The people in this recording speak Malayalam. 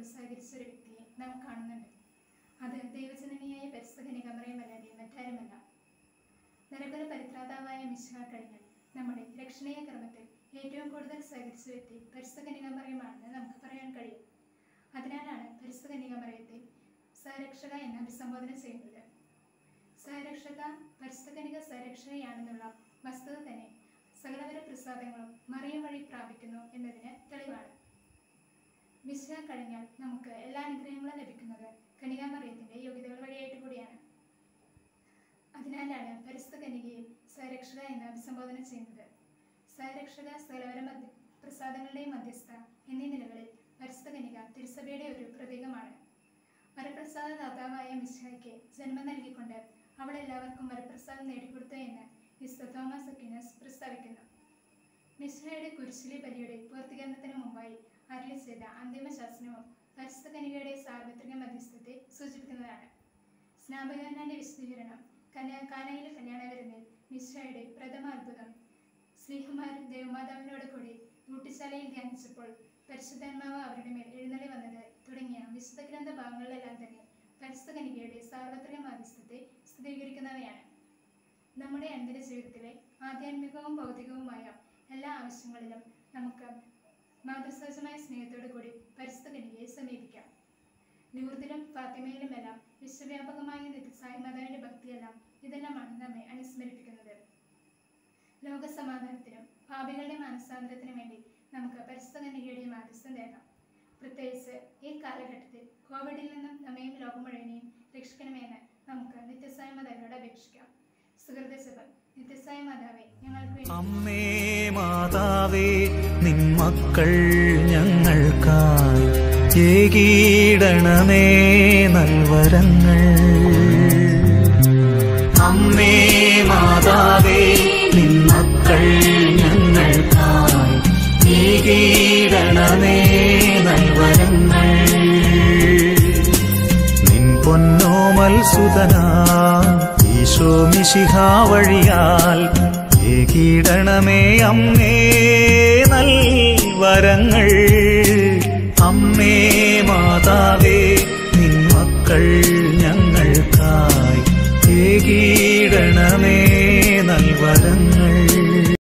സഹകരിച്ച ഒരു വ്യക്തിയെ നാം കാണുന്നുണ്ട്. അത് ദൈവജനനിയായ പരിശുദ്ധ കന്യകാമറിയമല്ലാതെ മറ്റാരുമല്ല. നരകുല പരിത്രാതാവായ മിശിഹാ കഴിഞ്ഞാൽ നമ്മുടെ രക്ഷണീയ ക്രമത്തിൽ ഏറ്റവും കൂടുതൽ സഹകരിച്ച വ്യക്തി പരിശുദ്ധ കന്യകാമറിയമാണെന്ന് നമുക്ക് പറയാൻ കഴിയും. അതിനാലാണ് പരിശുദ്ധ കന്യകാമറിയത്തെ സഹരക്ഷക എന്ന് അഭിസംബോധന ചെയ്യുന്നത്. പരിശുദ്ധ കന്യക സഹരക്ഷകയാണെന്നുള്ള വസ്തുത തന്നെ സകലവര പ്രസാദങ്ങളും മറിയം വഴി പ്രാപിക്കുന്നു എന്നതിന് തെളിവാണ്. മിശിഹാ കഴിഞ്ഞാൽ നമുക്ക് എല്ലാ അനുഗ്രഹങ്ങളും ലഭിക്കുന്നത് കന്യകാമറിയത്തിന്റെ യോഗ്യതകൾ വഴിയായിട്ട് കൂടിയാണ്. അതിനാലാണ് പരിശുദ്ധ കന്യകയെ സഹരക്ഷക എന്ന് അഭിസംബോധന ചെയ്യുന്നത്. സഹരക്ഷക, സകലവര പ്രസാദങ്ങളുടെയും മധ്യസ്ഥ എന്നീ നിലകളിൽ പരിശുദ്ധ കന്യക തിരുസഭയുടെ ഒരു പ്രതീകമാണ്. വരപ്രസാദ ദാതാവായ മിശിഹായ്ക്ക് ജന്മം നൽകിക്കൊണ്ട് അവൾ എല്ലാവർക്കും വരപ്രസാദം നേടിക്കൊടുത്തു എന്ന് വിശുദ്ധ തോമസ് അക്വീനസ് പ്രസ്താവിക്കുന്നു. മിശിഹായുടെ കുരിശിലെ ബലിയുടെ പൂർത്തീകരണത്തിന് മുമ്പായി അരുളി ചെയ്ത അന്തിമ ശാസനവും പരിശുദ്ധ കന്യകയുടെ സാർവത്രിക മധ്യസ്ഥത്തെ സൂചിപ്പിക്കുന്നതാണ്. സ്നാപകന്റെ വിശദീകരണം, കാനയിലെ കല്യാണ വിരുന്നിൽ മിശിഹായുടെ പ്രഥമ അത്ഭുതം, സ്ലീഹന്മാർ ദേവമാതാവിനോട് കൂടി ഊട്ടിശാലയിൽ ധ്യാനിച്ചപ്പോൾ പരിശുദ്ധാത്മാവ് അവരുടെ മേൽ എഴുന്നള്ളി വന്നത് തുടങ്ങിയ വിശുദ്ധ ഗ്രന്ഥ ഭാഗങ്ങളിലെല്ലാം തന്നെ പരിശുദ്ധ കന്യകയുടെ സാർവത്രിക മധ്യസ്ഥത്തെ സ്ഥിരീകരിക്കുന്നവയാണ്. നമ്മുടെ അന്തര ജീവിതത്തിലെ ആധ്യാത്മികവും ഭൗതികവുമായ എല്ലാ ആവശ്യങ്ങളിലും നമുക്ക് മാതൃസഹജമായ സ്നേഹത്തോടു കൂടി പരിശുദ്ധ കന്യകയെ സമീപിക്കാം. ലൂർദിലും ഫാത്തിമയിലുമെല്ലാം വിശ്വവ്യാപകമായ നിത്യസായി മാതാവിന്റെ ഭക്തിയെല്ലാം ഇതെല്ലാമാണ് നമ്മെ അനുസ്മരിപ്പിക്കുന്നത്. ലോകസമാധാനത്തിനും പാപികളുടെ മാനസാന്തരത്തിനും വേണ്ടി നമുക്ക് പരിശുദ്ധ കന്യകയുടെ മാധ്യസ്ഥം തേടാം. പ്രത്യേകിച്ച് ഈ കാലഘട്ടത്തിൽ കോവിഡിൽ നിന്നും നമ്മയും ലോകം മുഴുവനെയും രക്ഷിക്കണമെന്ന് നമുക്ക് നിത്യസായി മാതാവിനോട് അപേക്ഷിക്കാം. സുഹൃത ജപം. നിത്യസായി മാതാവേ, ഞങ്ങൾക്ക് അമ്മേ മാതാവേ, നിൻ മക്കൾ ഞങ്ങൾക്കായി ഏകീടണമേ നൽവരങ്ങൾ. അമ്മേ മാതാവേ, നിൻ മക്കൾ ഞങ്ങൾക്കായി ഏകീടണമേ നൽവരങ്ങൾ. നിൻ പൊന്നോമൽ സുതനാം ഈശോ മിശിഹാ വഴിയാൽ ഏകീടണമേ അമ്മേ നൽവരങ്ങൾ. അമ്മേ മാതാവേ, നിൻ മക്കൾ ഞങ്ങൾ